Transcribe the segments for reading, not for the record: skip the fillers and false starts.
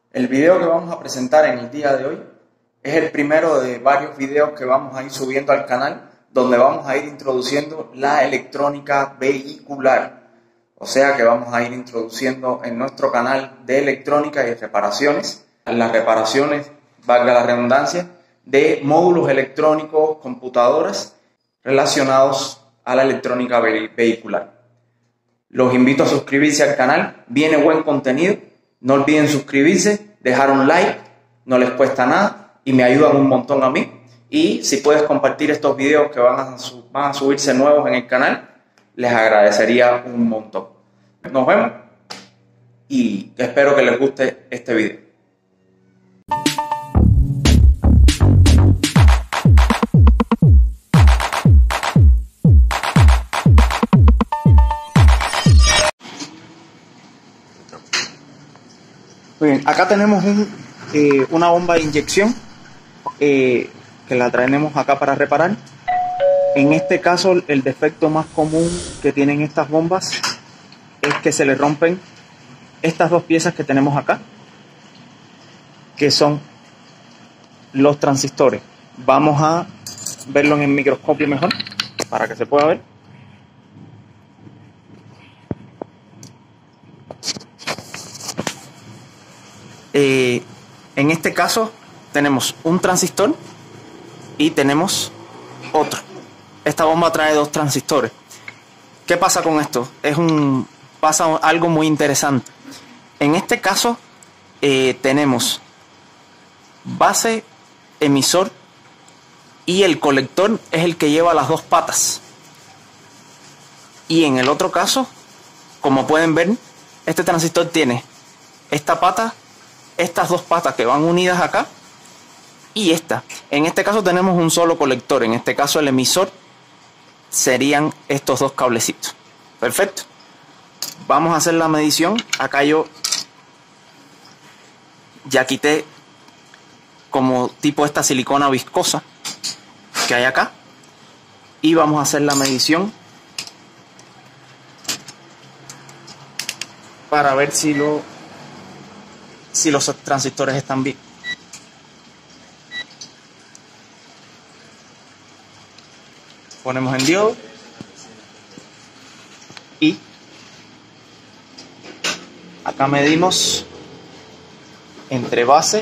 El video que vamos a presentar en el día de hoy es el primero de varios videos que vamos a ir subiendo al canal, donde vamos a ir introduciendo la electrónica vehicular. O sea que vamos a ir introduciendo en nuestro canal de electrónica y reparaciones, las reparaciones, valga la redundancia, de módulos electrónicos, computadoras relacionados a la electrónica vehicular. Los invito a suscribirse al canal, viene buen contenido, no olviden suscribirse, dejar un like, no les cuesta nada y me ayudan un montón a mí. Y si puedes compartir estos videos que van a subirse nuevos en el canal, les agradecería un montón. Nos vemos y espero que les guste este video. Muy bien, acá tenemos una bomba de inyección que la traemos acá para reparar. En este caso, el defecto más común que tienen estas bombas es que se le rompen estas dos piezas que tenemos acá, que son los transistores. Vamos a verlo en el microscopio mejor para que se pueda ver. En este caso tenemos un transistor y tenemos otro. Esta bomba trae dos transistores. ¿Qué pasa con esto? Pasa algo muy interesante. En este caso tenemos base, emisor y el colector es el que lleva las dos patas. Y en el otro caso, como pueden ver, este transistor tiene esta pata, estas dos patas que van unidas acá y esta. En este caso tenemos un solo colector, en este caso el emisor serían estos dos cablecitos. Perfecto. Vamos a hacer la medición. Acá yo ya quité como tipo esta silicona viscosa que hay acá y vamos a hacer la medición para ver si los transistores están bien. Ponemos en diodo y acá medimos entre base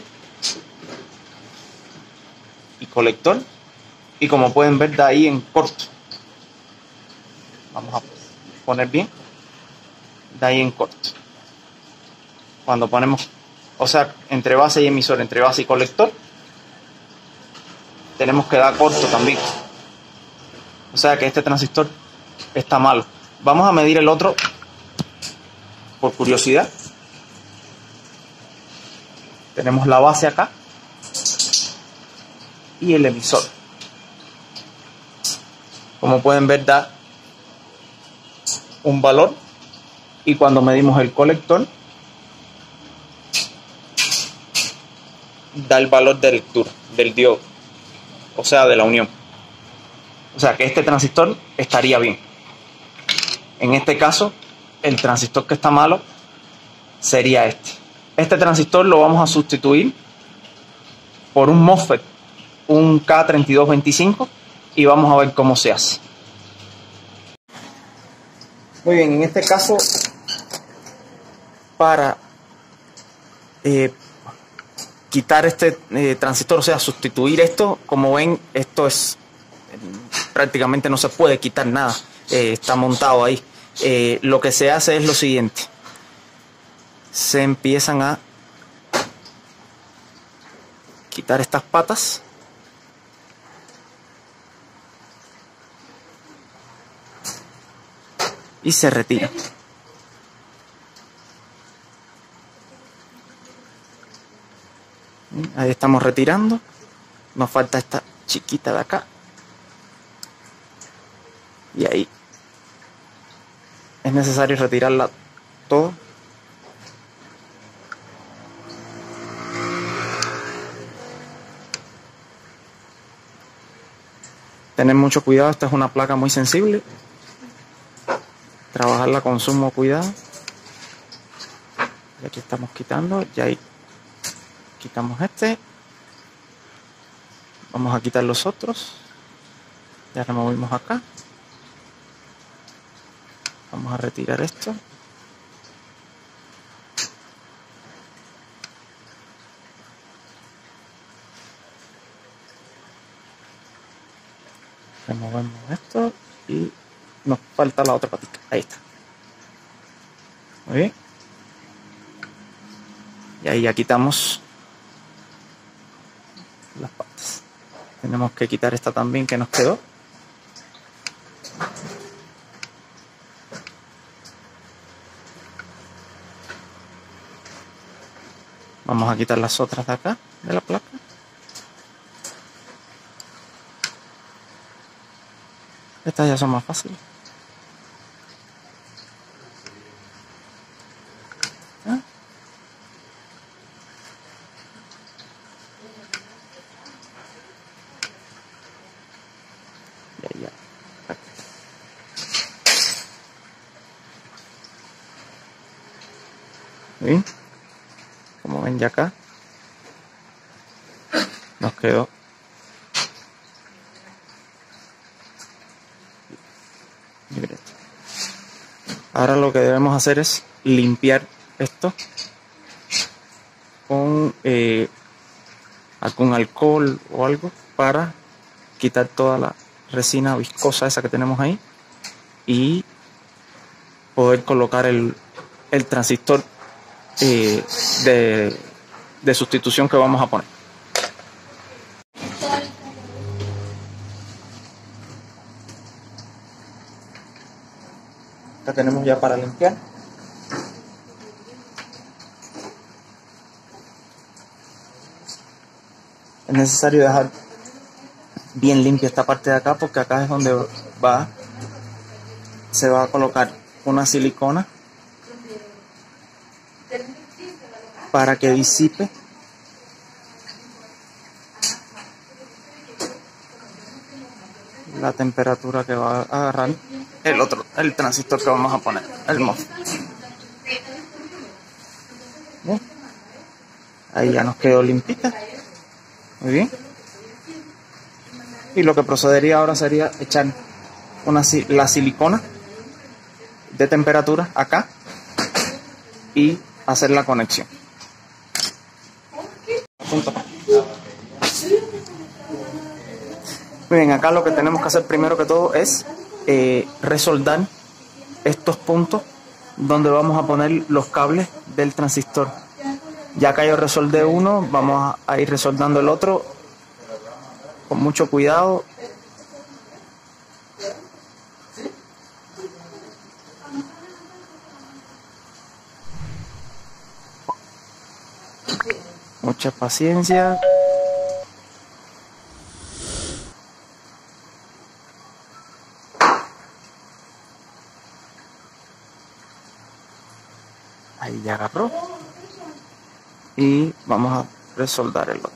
y colector y como pueden ver da ahí en corto. Vamos a poner bien, da ahí en corto. Cuando ponemos, o sea, entre base y emisor, entre base y colector, tenemos que dar corto también. O sea que este transistor está malo. Vamos a medir el otro por curiosidad. Tenemos la base acá y el emisor. Como pueden ver da un valor y cuando medimos el colector da el valor de lectura del diodo, o sea de la unión. O sea que este transistor estaría bien. En este caso el transistor que está malo sería este. Este transistor lo vamos a sustituir por un MOSFET, un K3225 y vamos a ver cómo se hace. Muy bien, en este caso para quitar este transistor, o sea sustituir esto, como ven esto es prácticamente no se puede quitar nada, está montado ahí. Lo que se hace es lo siguiente: se empiezan a quitar estas patas y se retira. Ahí estamos retirando. Nos falta esta chiquita de acá. Y ahí es necesario retirarla todo. Tener mucho cuidado, esta es una placa muy sensible. Trabajarla con sumo cuidado. Y aquí estamos quitando, ya ahí Quitamos este. Vamos a quitar los otros. Ya removimos acá. Vamos a retirar esto. Removemos esto y nos falta la otra patita. Ahí está. Muy bien. Y ahí ya quitamos las patas. Tenemos que quitar esta también que nos quedó. Vamos a quitar las otras de acá, de la placa. Estas ya son más fáciles. ¿Ah? Ya. ¿Sí? Como ven ya acá nos quedó. Ahora lo que debemos hacer es limpiar esto con algún alcohol o algo para quitar toda la resina viscosa esa que tenemos ahí y poder colocar el transistor de sustitución que vamos a poner. La tenemos ya para limpiar. Es necesario dejar bien limpia esta parte de acá porque acá es donde se va a colocar una silicona para que disipe la temperatura que va a agarrar el transistor que vamos a poner, el MOSFET. ¿Bien? Ahí ya nos quedó limpita. Muy bien. Y lo que procedería ahora sería echar la silicona de temperatura acá y hacer la conexión. Muy bien, acá lo que tenemos que hacer primero que todo es resoldar estos puntos donde vamos a poner los cables del transistor. Ya acá yo resoldé uno, vamos a ir resoldando el otro con mucho cuidado. Mucha paciencia. Ahí ya agarró. Y vamos a resoldar el otro.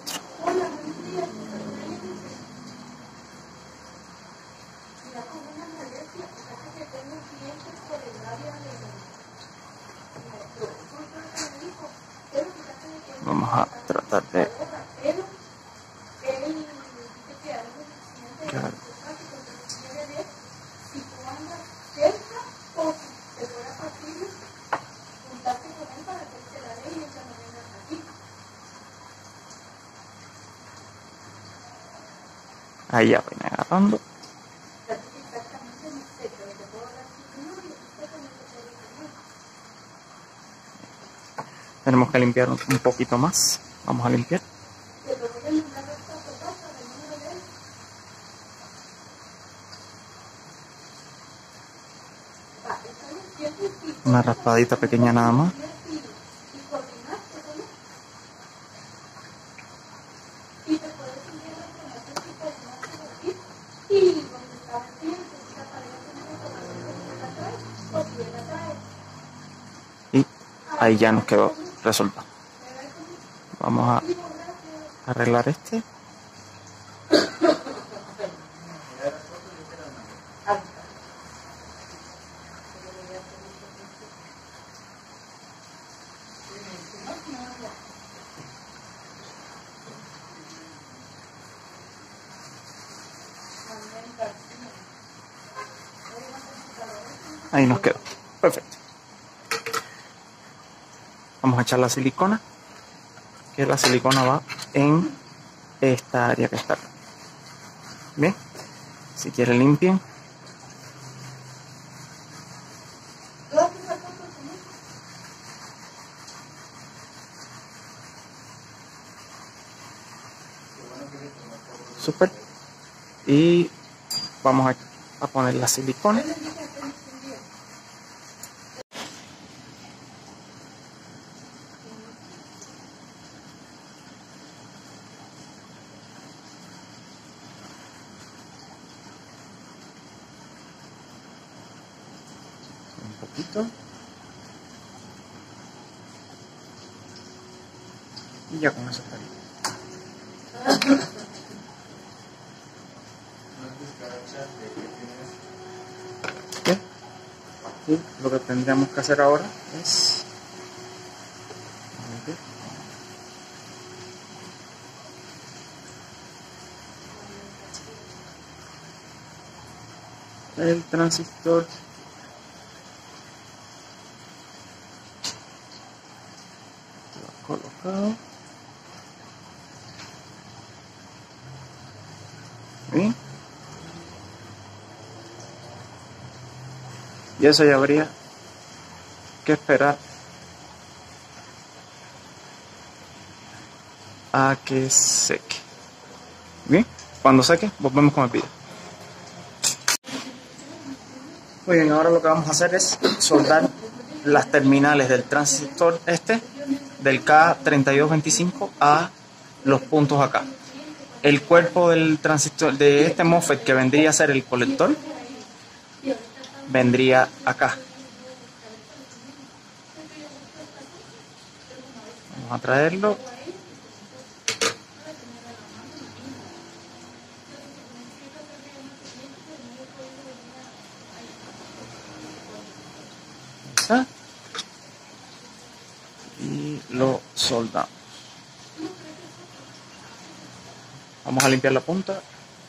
Vamos a tratar de ahí ya viene agarrando. Tenemos que limpiar un poquito más. Vamos a limpiar. Una raspadita pequeña nada más. Y ahí ya nos quedó resuelto. Vamos a arreglar este. Ahí nos quedó. Perfecto. Vamos a echar la silicona, que la silicona va en esta área que está acá. Bien, si quieren limpien. Super. Y vamos a poner la silicona. Un poquito. Y ya con eso está bien. Bien. Y lo que tendríamos que hacer ahora es el transistor colocado. Bien. Y eso ya habría que esperar a que seque. Bien, cuando seque volvemos con el video. Muy bien, ahora lo que vamos a hacer es soldar las terminales del transistor del K3225 a los puntos acá. El cuerpo del transistor de este MOSFET, que vendría a ser el colector, vendría acá. Vamos a traerlo. Y lo soldamos. Vamos a limpiar la punta.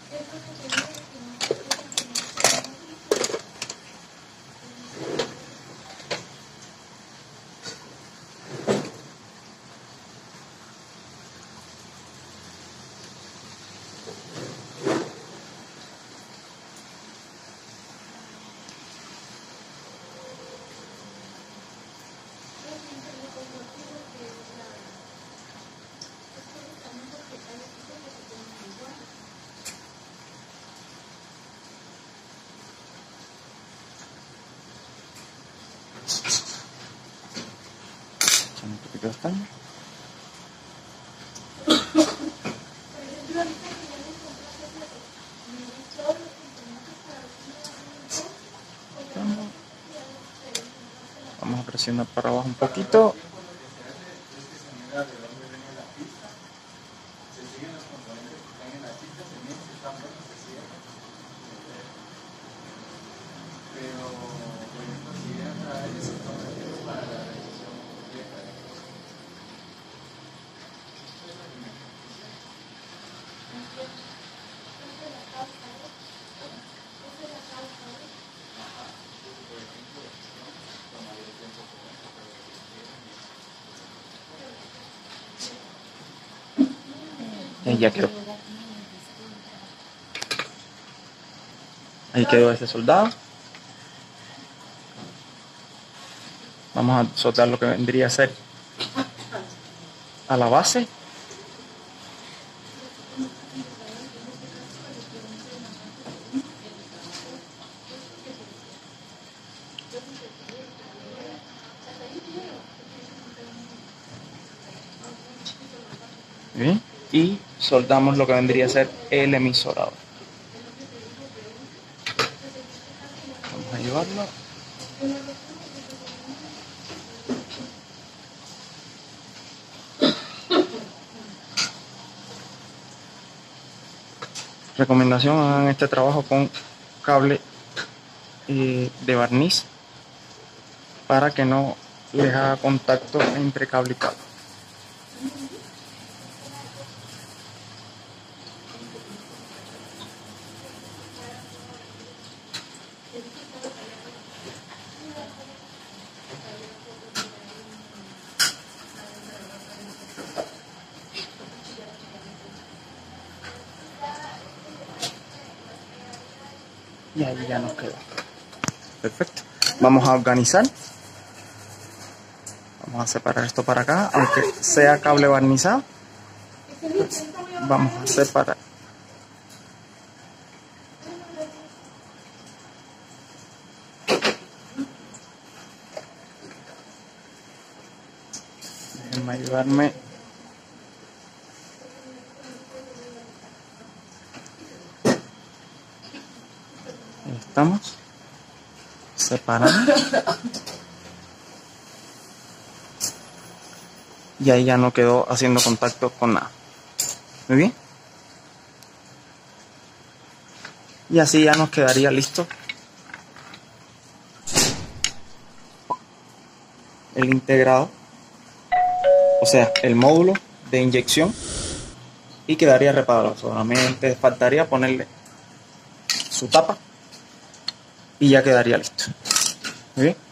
Un poquito de estaño. Vamos a presionar para abajo un poquito. Y ya quedó. Ahí quedó ese soldado. Vamos a soldar lo que vendría a ser a la base. Bien. Y soldamos lo que vendría a ser el emisor ahora. Vamos a llevarlo. Recomendación: hagan este trabajo con cable de barniz para que no les haga contacto entre cable y cable. Y ahí ya nos quedó. Perfecto. Vamos a organizar. Vamos a separar esto para acá, aunque sea cable barnizado. Vamos a separar. Déjenme ayudarme. Ahí estamos. Separando. Y ahí ya no quedó haciendo contacto con nada. Muy bien. Y así ya nos quedaría listo el integrado, o sea, el módulo de inyección, y quedaría reparado. Solamente faltaría ponerle su tapa y ya quedaría listo. Muy bien.